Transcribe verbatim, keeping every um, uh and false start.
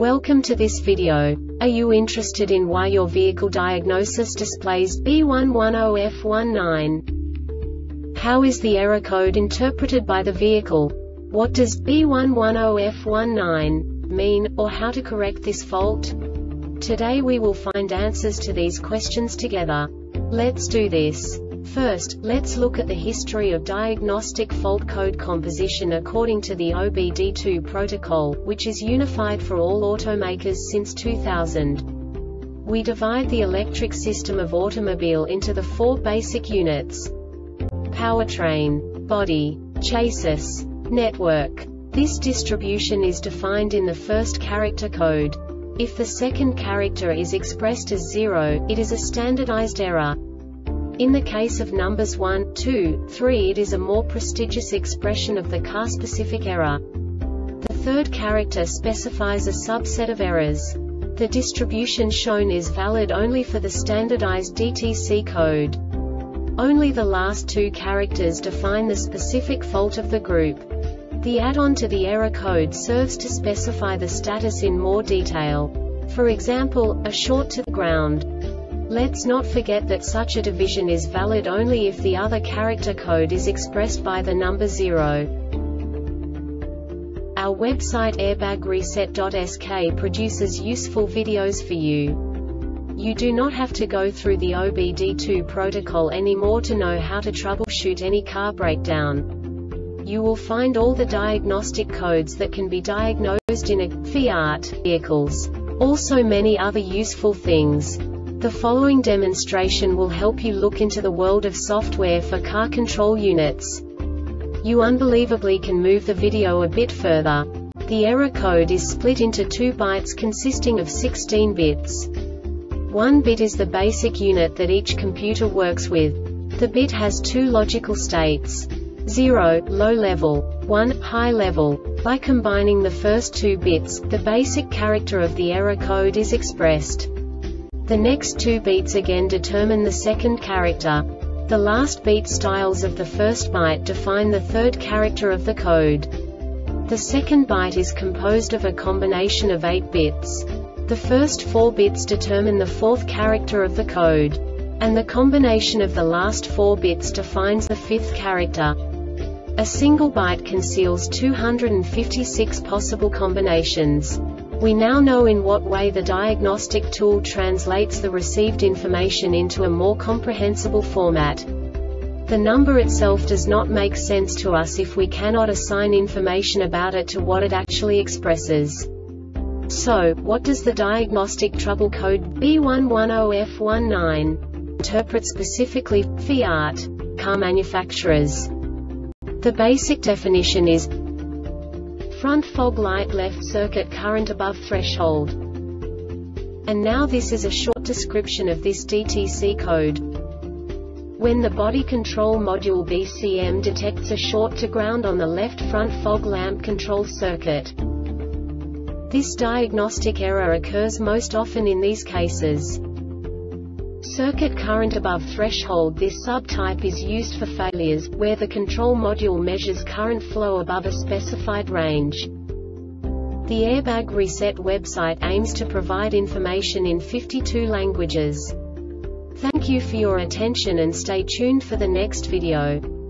Welcome to this video. Are you interested in why your vehicle diagnosis displays B one one zero F one nine? How is the error code interpreted by the vehicle? What does B one one zero F one nine mean, or how to correct this fault? Today we will find answers to these questions together. Let's do this. First, let's look at the history of diagnostic fault code composition according to the O B D two protocol, which is unified for all automakers since two thousand. We divide the electric system of automobile into the four basic units: powertrain, body, chassis, network. This distribution is defined in the first character code. If the second character is expressed as zero, it is a standardized error. In the case of numbers one, two, three, it is a more prestigious expression of the car-specific error. The third character specifies a subset of errors. The distribution shown is valid only for the standardized D T C code. Only the last two characters define the specific fault of the group. The add-on to the error code serves to specify the status in more detail. For example, a short to the ground. Let's not forget that such a division is valid only if the other character code is expressed by the number zero. Our website airbag reset dot S K produces useful videos for you. You do not have to go through the O B D two protocol anymore to know how to troubleshoot any car breakdown. You will find all the diagnostic codes that can be diagnosed in a Fiat vehicles. Also many other useful things. The following demonstration will help you look into the world of software for car control units. You unbelievably can move the video a bit further. The error code is split into two bytes consisting of sixteen bits. One bit is the basic unit that each computer works with. The bit has two logical states: zero, low level, one, high level. By combining the first two bits, the basic character of the error code is expressed. The next two beats again determine the second character. The last beat styles of the first byte define the third character of the code. The second byte is composed of a combination of eight bits. The first four bits determine the fourth character of the code. And the combination of the last four bits defines the fifth character. A single byte conceals two hundred fifty-six possible combinations. We now know in what way the diagnostic tool translates the received information into a more comprehensible format. The number itself does not make sense to us if we cannot assign information about it to what it actually expresses. So, what does the diagnostic trouble code B one one zero F one nine interpret specifically for Fiat car manufacturers? The basic definition is front fog light left circuit current above threshold. And now this is a short description of this D T C code. When the body control module B C M detects a short to ground on the left front fog lamp control circuit. This diagnostic error occurs most often in these cases: circuit current above threshold. This subtype is used for failures, where the control module measures current flow above a specified range. The Airbag Reset website aims to provide information in fifty-two languages. Thank you for your attention and stay tuned for the next video.